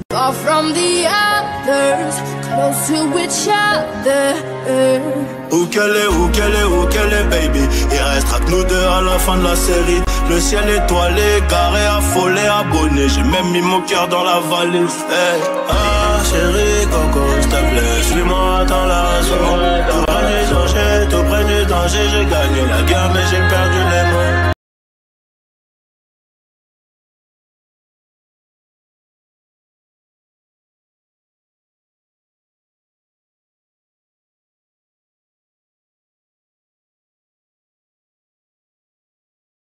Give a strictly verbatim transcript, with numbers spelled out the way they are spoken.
Far from the others, close to each other. Où qu'elle est, où qu'elle est, où qu'elle est, baby. Il restera que nous deux à la fin de la série. Le ciel étoilé, carré, affolé, abonné. J'ai même mis mon cœur dans la valise. Hey. Ah chérie, coco, s'il te plaît, suis-moi dans la zone. Tout près du danger, tout près du danger. J'ai gagné la guerre mais j'ai perdu les mots.